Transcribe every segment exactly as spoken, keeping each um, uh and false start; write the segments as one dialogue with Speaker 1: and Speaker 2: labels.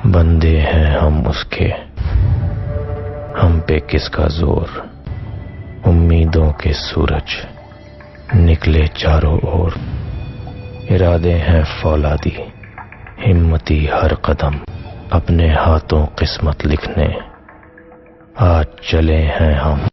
Speaker 1: बंदे हैं हम उसके, हम पे किसका जोर। उम्मीदों के सूरज निकले चारों ओर, इरादे हैं फौलादी, हिम्मती हर कदम अपने हाथों किस्मत लिखने आज चले हैं हम।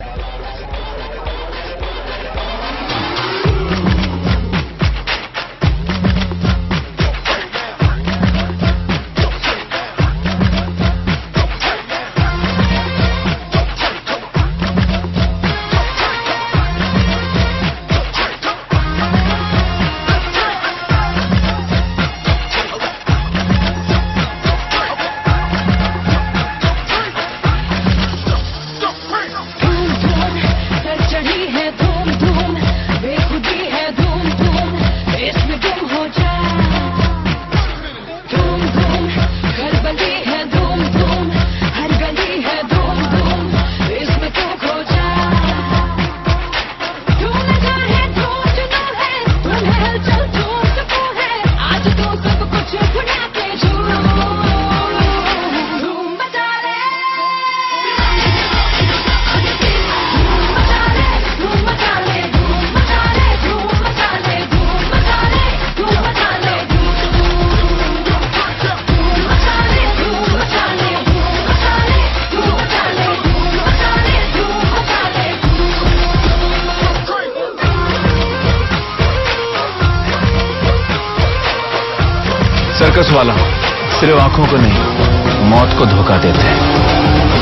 Speaker 2: सर्कस वाला सिर्फ आंखों को नहीं, मौत को धोखा देते हैं।